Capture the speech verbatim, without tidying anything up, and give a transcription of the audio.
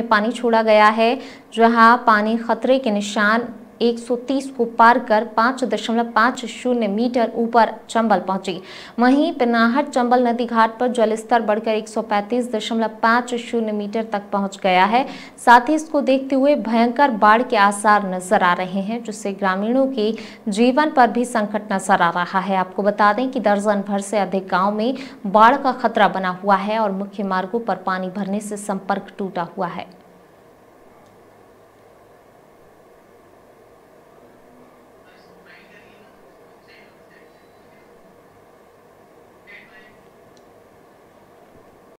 में पानी छोड़ा गया है, जहां पानी खतरे के निशान एक सौ तीस को पार कर पाँच दशमलव पाँच शून्य मीटर ऊपर चंबल पहुंची। वहीं पिनाहट चंबल नदी घाट पर जलस्तर बढ़कर एक सौ पैंतीस दशमलव पाँच शून्य मीटर तक पहुंच गया है। साथ ही इसको देखते हुए भयंकर बाढ़ के आसार नजर आ रहे हैं, जिससे ग्रामीणों के जीवन पर भी संकट नजर आ रहा है। आपको बता दें कि दर्जन भर से अधिक गाँव में बाढ़ का खतरा बना हुआ है और मुख्य मार्गों पर पानी भरने से संपर्क टूटा हुआ है।